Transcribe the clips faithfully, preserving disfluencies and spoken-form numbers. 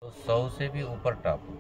तो सौ से भी ऊपर टापू,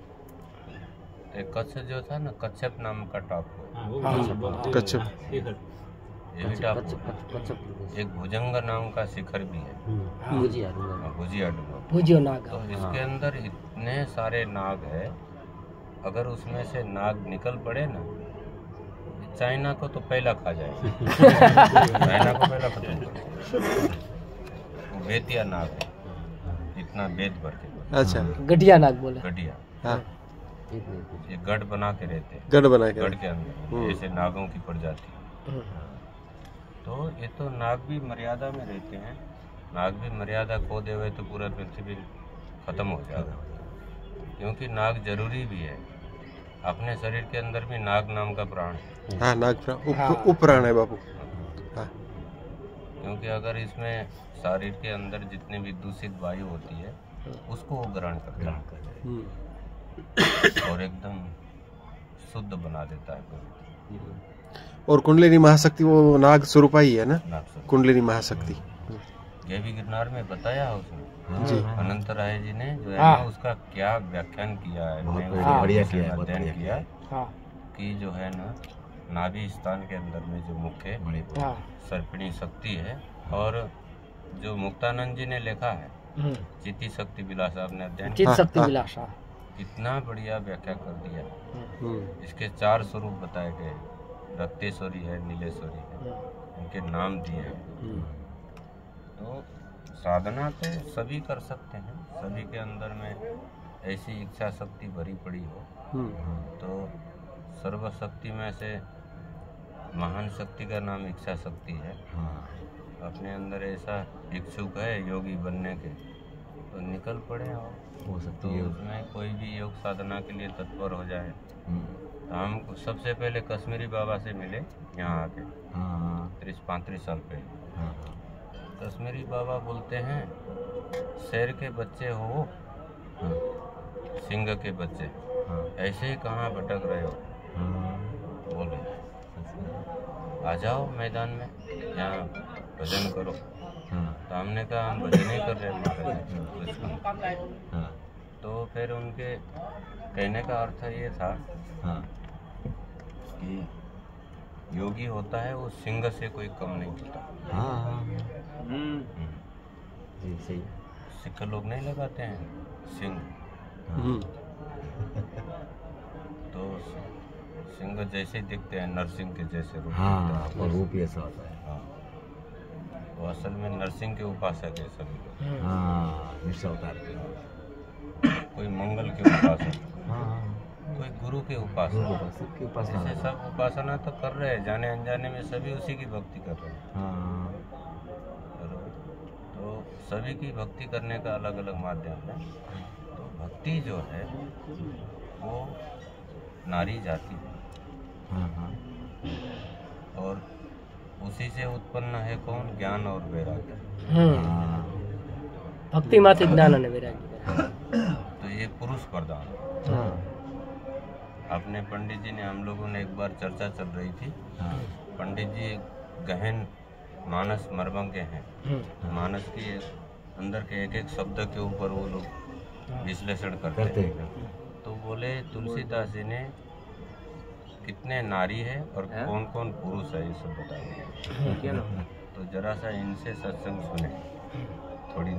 तो कच्छ जो था ना, कच्छप नाम का टापू, कच्छप ये भी टापू। एक भुजंग नाम का शिखर भी है, भुजिया भुजिया नाग। तो इसके अंदर इतने सारे नाग है, अगर उसमें से नाग निकल पड़े ना, चाइना को तो पहला खा जाए चाइना को पहला खत्म कर। बेतिया नाग है, इतना बेत भर के। अच्छा, गढ़िया नाग बोले। गढ़िया, हाँ, ये गढ़ बना के रहते हैं, गढ़ बना के गढ़ के अंदर ऐसे नागों की प्रजाति। तो ये तो नाग भी मर्यादा में रहते हैं, नाग भी मर्यादा खो दे हुए तो पूरा पृथ्वी खत्म हो जाएगा, क्योंकि नाग जरूरी भी है। अपने शरीर के अंदर भी नाग नाम का प्राण है। हाँ, नाग प्राण, उप, उप प्राण है बापू। हाँ, क्योंकि अगर इसमें शरीर के अंदर जितने भी दूषित वायु होती है उसको वो ग्रहण करता है और एकदम शुद्ध बना देता है। और कुंडलिनी महाशक्ति वो नाग स्वरूपा ही है ना, कुंडलिनी महाशक्ति। ये भी गिरनार में बताया है उसने जी, अनंत राय जी ने, जो है ना उसका क्या व्याख्यान किया है, बढ़िया किया, अध्ययन किया कि जो है ना नाभि स्थान के अंदर में जो मुख्य सर्पिणी शक्ति है, और जो मुक्तानंद जी ने लिखा है चित्ती शक्ति विलास, आपने अध्ययन चित्त शक्ति विलास, कितना बढ़िया व्याख्या कर दिया। इसके चार स्वरूप बताए गए, रक्तेश्वरी है, नीलेश्वरी है, इनके नाम दिए हैं। तो साधना तो सभी कर सकते हैं, सभी के अंदर में ऐसी इच्छा शक्ति भरी पड़ी हो। तो सर्वशक्ति में से महान शक्ति का नाम इच्छा शक्ति है। अपने अंदर ऐसा इच्छुक है योगी बनने के, तो निकल पड़े और हो सकती है उसमें कोई भी योग साधना के लिए तत्पर हो जाए। तो हम सबसे पहले कश्मीरी बाबा से मिले यहाँ आके, तीस पैंतीस साल पहले। कश्मीरी बाबा बोलते हैं, शेर के बच्चे हो, सिंह के बच्चे, ऐसे ही कहाँ भटक रहे हो, बोले आ जाओ मैदान में, यहाँ भजन करो। तो हमने कहा हम भजन ही कर रहे हैं। तो फिर उनके कहने का अर्थ ये था कि योगी होता है वो सिंह से कोई कम नहीं होता। सिख लोग नहीं लगाते हैं सिंह, तो सिंह जैसे दिखते हैं, नरसिंह के जैसे रूप, हाँ, और रूप ऐसा होता है। हाँ, वो असल में नरसिंह के उपासक है सभी लोग। हाँ, कोई मंगल के उपासक, कोई गुरु के उपासक, ऐसे सब उपासना तो कर रहे हैं, जाने अनजाने में सभी उसी की भक्ति कर रहे हैं। तो सभी की भक्ति करने का अलग अलग माध्यम है। तो भक्ति जो है वो नारी जाति है, और उसी से उत्पन्न है कौन, ज्ञान और वैराग्य। भक्ति मात्र ज्ञान और वैराग्य, तो ये पुरुष प्रधान। अपने पंडित जी ने, हम लोगों ने एक बार चर्चा चल रही थी, पंडित जी गहन मानस मर्मज्ञ हैं, मानस के अंदर के एक एक शब्द के ऊपर वो लोग विश्लेषण करते हैं। तो बोले तुलसीदास जी ने कितने नारी है और कौन कौन पुरुष है, ये सब बताइए। तो जरा सा इनसे सत्संग सुने।